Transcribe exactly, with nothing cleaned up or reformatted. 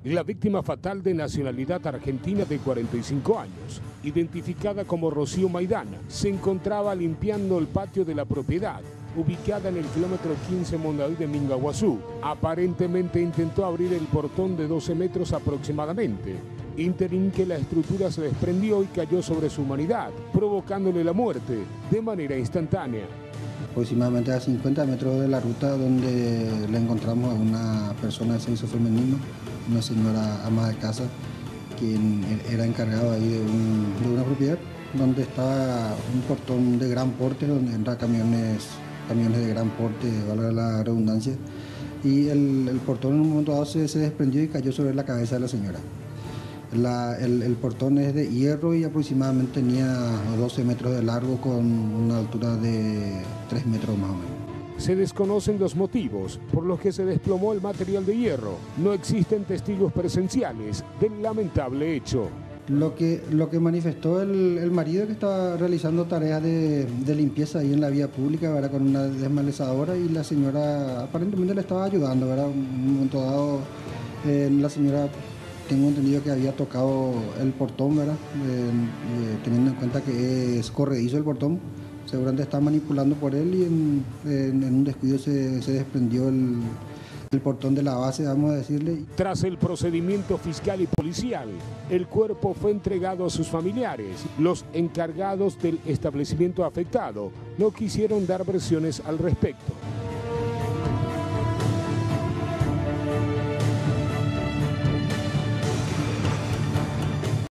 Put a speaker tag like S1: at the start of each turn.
S1: La víctima fatal, de nacionalidad argentina de cuarenta y cinco años, identificada como Rocío Maidana, se encontraba limpiando el patio de la propiedad, ubicada en el kilómetro quince Mondaví de Mingaguazú. Aparentemente intentó abrir el portón de doce metros aproximadamente, ínterin que la estructura se desprendió y cayó sobre su humanidad, provocándole la muerte de manera instantánea.
S2: Aproximadamente a cincuenta metros de la ruta, donde le encontramos a una persona de sexo femenino, una señora ama de casa, quien era encargada ahí de, un, de una propiedad donde estaba un portón de gran porte, donde entran camiones, camiones de gran porte, valga la redundancia, y el, el portón en un momento dado se, se desprendió y cayó sobre la cabeza de la señora. La, el, el portón es de hierro y aproximadamente tenía doce metros de largo, con una altura de tres metros más o menos.
S1: Se desconocen los motivos por los que se desplomó el material de hierro. No existen testigos presenciales del lamentable hecho.
S2: Lo que, lo que manifestó el, el marido, que estaba realizando tareas de, de limpieza ahí en la vía pública, ¿verdad?, con una desmalezadora, y la señora aparentemente le estaba ayudando, ¿verdad? En un momento dado, eh, la señora, tengo entendido que había tocado el portón, ¿verdad? Eh, eh, teniendo en cuenta que es corredizo el portón, seguramente está manipulando por él, y en, en, en un descuido se, se desprendió el, el portón de la base, vamos a decirle.
S1: Tras el procedimiento fiscal y policial, el cuerpo fue entregado a sus familiares. Los encargados del establecimiento afectado no quisieron dar versiones al respecto.